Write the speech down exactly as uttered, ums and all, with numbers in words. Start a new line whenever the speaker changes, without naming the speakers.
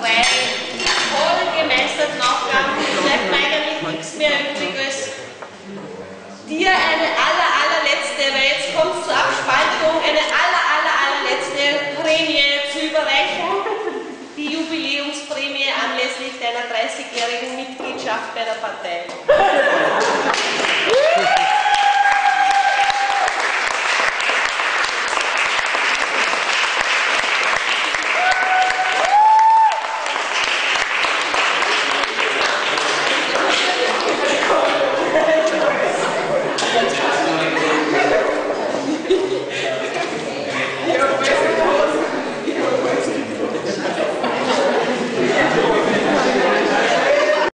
drei voll gemeisterten Aufgaben bleibt mir eigentlich nichts mehr übrig, als dir eine aller, allerletzte, weil jetzt kommt es zur Abspaltung, eine aller, aller, allerletzte Prämie zu überreichen. Die Jubiläumsprämie anlässlich deiner dreißigjährigen Mitgliedschaft bei der Partei.